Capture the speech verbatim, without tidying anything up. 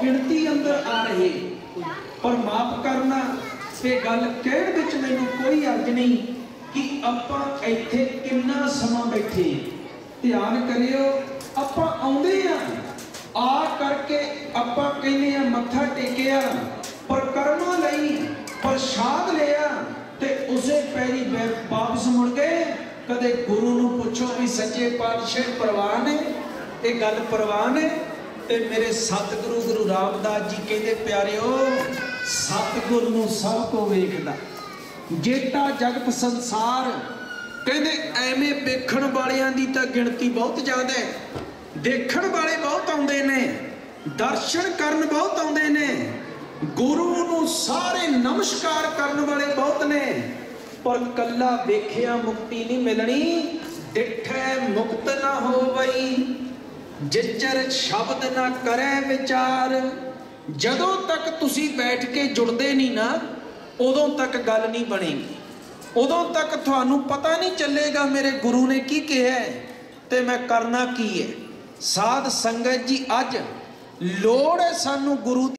गिनती अंदर आ रहे, पर माफ करना ये गल कहण विच मैनूं कोई अर्ज नहीं कि आपां इत्थे किन्ना समा बैठे। ध्यान करियो, आपां आउंदे आ आ करके आपां कहने आ मत्था टेकिया, पर कर्मां लई प्रसाद लिया ते उसे पैरी वापस मुड़ गए। कदे गुरु नूं पुछो भी सच्चे पातशाह परवान है, ये गल परवान है। ते मेरे सतगुरु गुरु रामदास जी कहते प्यारिओ, सतगुरु नूं सब को वेखदा, जेटा जगत संसार कहते एवें वेखण वालियां दी तां गिणती बहुत ज़्यादा है। देखण वाले बहुत आउंदे ने, दर्शन करन बहुत आउंदे ने, गुरु नूं सारे नमस्कार करन वाले बहुत ने, पर कल्ला वेखिया मुक्ति नहीं मिलनी। डिठै मुक्त ना होवई, जिचर शब्द ना करे विचार। जदों तक तुसी बैठ के जुड़ते नहीं ना, उदों तक गल नहीं बनेगी, उदों तक तुहानू पता नहीं चलेगा मेरे गुरु ने की कहा है ते मैं करना की है। साध संगत जी, अज लोड़ है सानू गुरु